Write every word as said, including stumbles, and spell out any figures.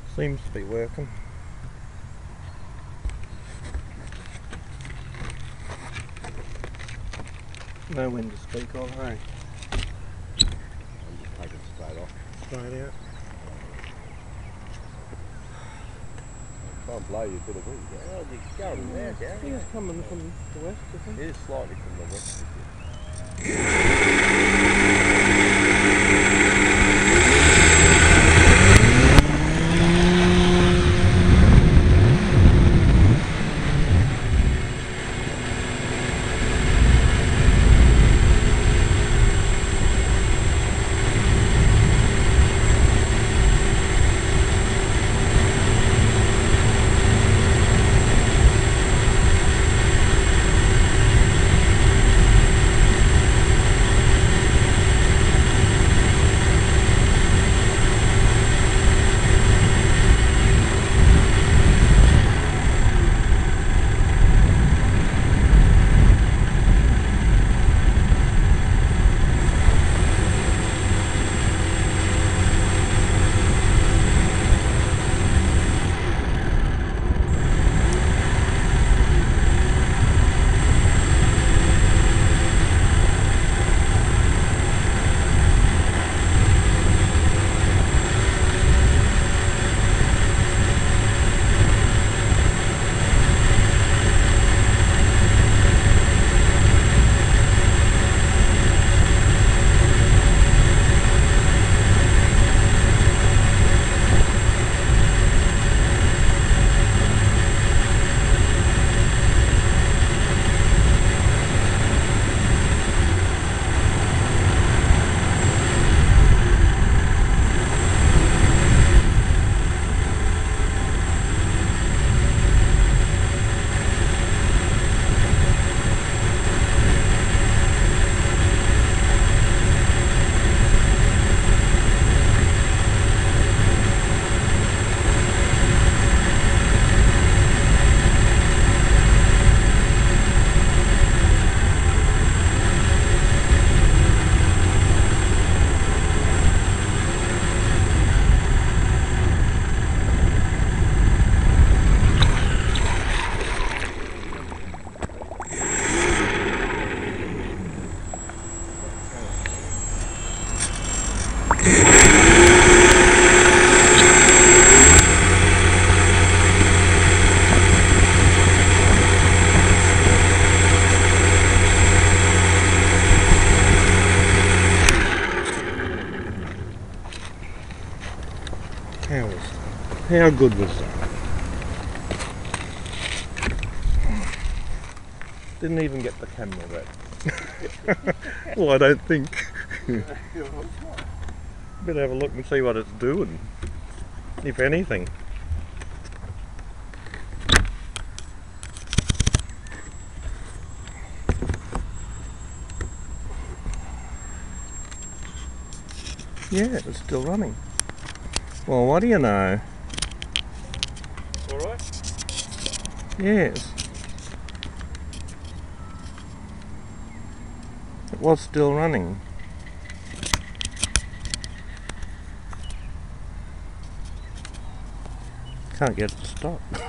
Seems to be working. No wind to speak of, hey? I'm just taking straight off. Straight out. Try and blow you a bit of wind. Oh, you're going there, I Gary. think it's coming from the west, I think. It is slightly from the west. How was how good was that? Didn't even get the camera wet. Well, I don't think. Better have a look and see what it's doing, if anything. Yeah, it's still running. Well, what do you know? Alright? Yes. It was still running. Can't get it to stop.